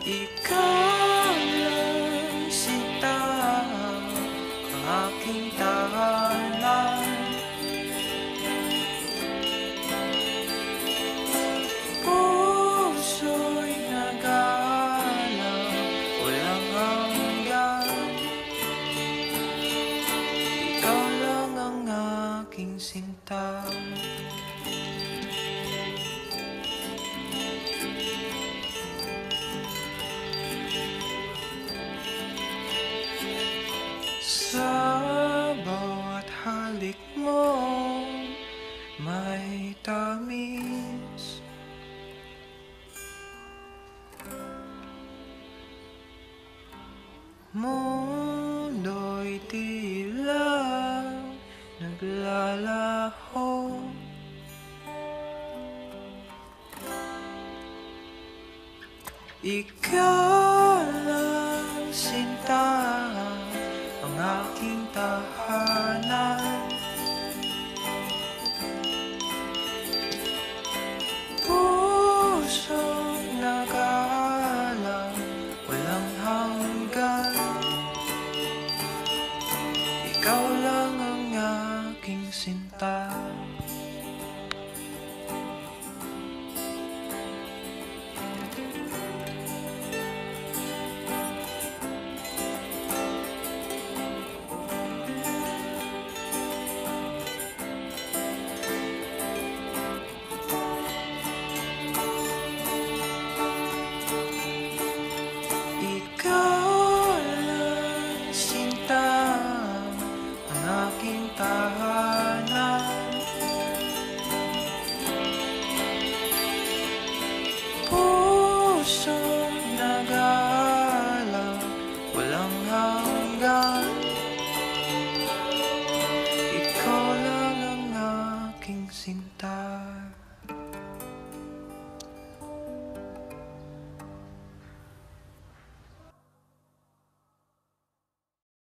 Ikaw lang sinta, ang aking tahanan. Puso'y nag-aalala, walang hanggan. Ikaw lang ang aking sinta. Sa bawat halik mo, may tamis. Mundo'y tila naglalaho. Ikaw lang sinta, ang aking tahanan. Pusong nag-aalala, walang hanggan. Ikaw lang ang aking sinta. Ikaw lang sinta, ang aking tahanan. Pusong nag-aalala, walang hanggan. Ikaw lang ang aking sinta.